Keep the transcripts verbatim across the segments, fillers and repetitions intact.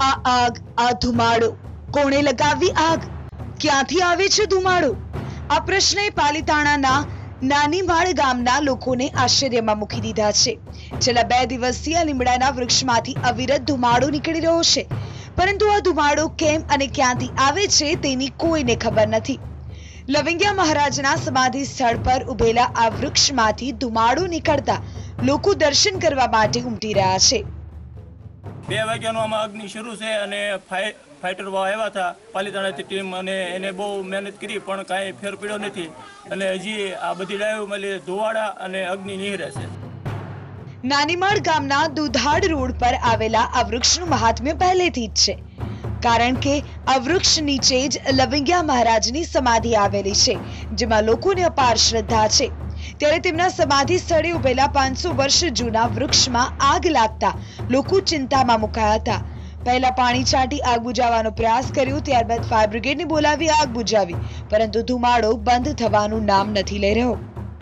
આ આગ, આ ધુમાડો, કોણે લગાવી આગ? ક્યાંથી આવે છે ધુમાડો? આ પ્રશ્ને પાલીતાણાના નાનીમાળ ગામના લોકોને આશ્ચર્યમાં મૂકી દીધા છે। છેલ્લા બે દિવસથી આ લીમડાના વૃક્ષમાંથી અવિરત ધુમાડો નીકળી રહ્યો છે, પરંતુ આ ધુમાડો કેમ અને ક્યાંથી આવે છે તેની કોઈને ખબર નથી। લવિંગિયા મહારાજના સમાધિ સ્થળ પર ઉભેલા આ વૃક્ષમાંથી ધુમાડો નીકળતા લોકો દર્શન કરવા માટે ઉમટી રહ્યા છે। બે વાગ્યાનો આમાં અગ્નિ શરૂ છે અને ફાઇટર આવ્યા હતા પાલીતાણાથી ટીમ, અને એને બહુ મહેનત કરી પણ કાંઈ ફેર પડ્યો નથી, અને હજી આ બધી ડાયો મળી ધુવાડા અને અગ્નિ નીહરે છે। નાનીમાળ ગામના દુધાડ રોડ પર આવેલા આ વૃક્ષનું મહાત્મ્ય પહેલેથી જ છે, કારણ કે આ વૃક્ષ નીચે જ લવિંગિયા મહારાજની સમાધિ આવેલી છે, જેમાં લોકોને અપાર શ્રદ્ધા છે। ત્યારે તેમના સમાધિ સ્થળે ઉભેલા પાંચસો વર્ષ જૂના વૃક્ષમાં આગ લાગતા લોકો ચિંતામાં મુકાયા હતા। પહેલા પાણી છાંટી આગ બુઝાવવાનો પ્રયાસ કર્યો, ત્યારબાદ ફાયર બ્રિગેડને બોલાવી આગ બુઝાવી, પરંતુ ધુમાડો બંધ થવાનું નામ નથી લઈ રહ્યો।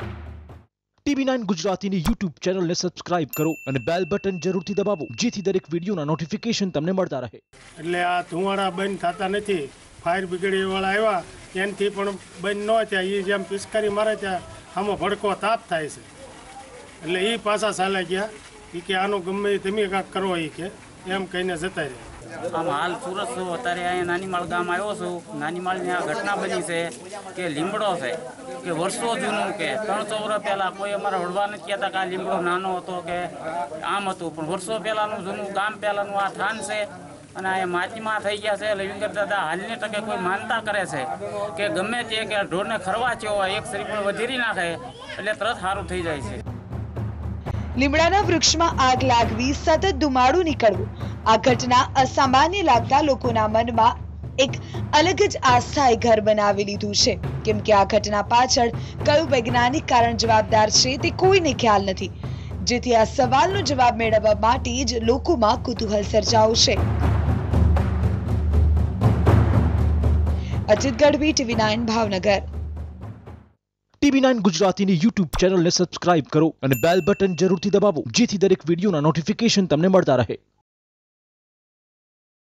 ટીવી નાઇન ગુજરાતીની યુટ્યુબ ચેનલને સબસ્ક્રાઇબ કરો અને બેલ બટન જરૂરથી દબાવો, જેથી દરેક વિડીયોના નોટિફિકેશન તમને મળતા રહે। એટલે આ ધુમાડા બંધ થતા નથી। ફાયર બ્રિગેડ વાળા આવ્યા ત્યાંથી પણ બંધ ન થયા। એ જેમ પિચકારી મારે ત્યાં આમાં ભડકો તાપ થાય છે, એટલે એ પાછા ચાલ્યા ગયા। એ કે આનો ગમે તમે કાંઈક કરો, એ કે એમ કહીને જતા રહ્યા। આમ હાલ સુરત છું, અત્યારે અહીંયા નાનીમાળ ગામ આવ્યો છું। નાનીમાળની આ ઘટના બની છે કે લીમડો છે કે વર્ષો જૂનું, કે ત્રણસો વર્ષ પહેલાં કોઈ અમારા વડવા નથી કહેતા કે આ લીમડો નાનો હતો કે આમ હતું, પણ વર્ષો પહેલાંનું જૂનું ગામ પહેલાંનું આ થાન છે, અને અહીંયા માટીમાં થઈ ગયા છે। લવિંગર દાદા હાલની ટકે કોઈ માનતા કરે છે કે ગમે તે કે ઢોરને ખરવા છે હોય એક શરીર વધેરી નાખે એટલે તરત સારું થઈ જાય છે। લીમડાના વૃક્ષમાં આગ લાગવી, સતત ધુમાડો નીકળવું, આ ઘટના અસામાન્ય લાગતા લોકોના મનમાં એક અલગ જ આસ્થાએ ઘર બનાવી લીધું છે, કેમ કે આ ઘટના પાછળ કયું વૈજ્ઞાનિક કારણ જવાબદાર છે તે કોઈને ખ્યાલ નથી, જેથી આ સવાલનો જવાબ મેળવવા માટે જ લોકોમાં કુતૂહલ સર્જાયું છે। Ajit Gadhvi, TV nine, Bhavnagar. TV nine ગુજરાતીની યુટ્યુબ ચેનલને સબસ્ક્રાઇબ કરો અને બેલ બટન જરૂરથી દબાવો, જેથી દરેક વિડીયોના નોટિફિકેશન તમને મળતા રહે।